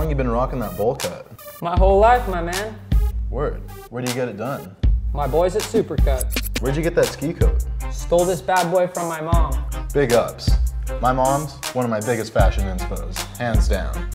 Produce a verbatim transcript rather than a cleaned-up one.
long you been rocking that bowl cut? My whole life, my man. Word. Where do you get it done? My boys at Supercut. Where'd you get that ski coat? Stole this bad boy from my mom. Big ups. My mom's one of my biggest fashion inspos, hands down.